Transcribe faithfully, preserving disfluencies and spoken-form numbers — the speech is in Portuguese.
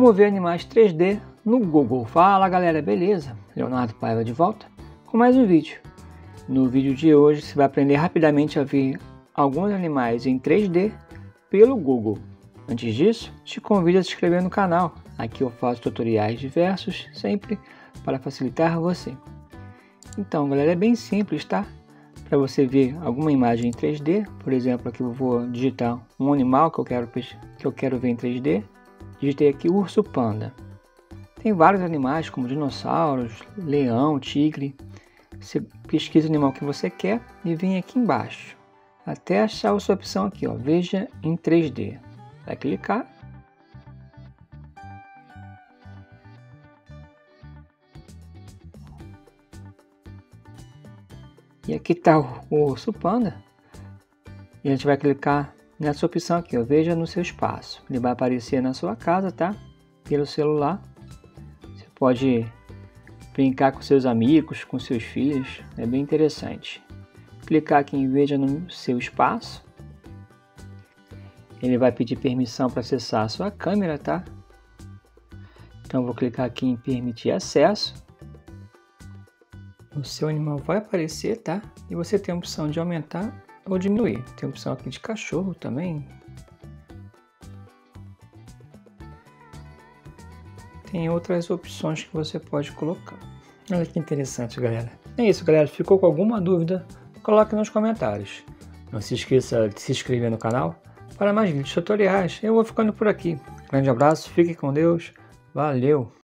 Como ver animais três D no Google. Fala galera, beleza? Leonardo Paiva de volta com mais um vídeo. No vídeo de hoje você vai aprender rapidamente a ver alguns animais em três D pelo Google. Antes disso, te convido a se inscrever no canal. Aqui eu faço tutoriais diversos, sempre para facilitar você. Então galera, é bem simples, tá? Para você ver alguma imagem em três D, por exemplo, aqui eu vou digitar um animal que eu quero, que eu quero ver em três D. Digitei aqui urso panda. Tem vários animais como dinossauros, leão, tigre. Você pesquisa o animal que você quer e vem aqui embaixo até achar a sua opção aqui, ó, veja em três D. Vai clicar. E aqui está o, o urso panda. E a gente vai clicar nessa opção aqui, ó, veja no seu espaço. Ele vai aparecer na sua casa, tá? Pelo celular. Você pode brincar com seus amigos, com seus filhos. É bem interessante. Clicar aqui em veja no seu espaço. Ele vai pedir permissão para acessar a sua câmera, tá? Então vou clicar aqui em permitir acesso. O seu animal vai aparecer, tá? E você tem a opção de aumentar ou diminuir. Tem a opção aqui de cachorro também. Tem outras opções que você pode colocar. Olha que interessante, galera. É isso, galera. Ficou com alguma dúvida? Coloque nos comentários. Não se esqueça de se inscrever no canal para mais vídeos tutoriais. Eu vou ficando por aqui. Grande abraço, fique com Deus. Valeu!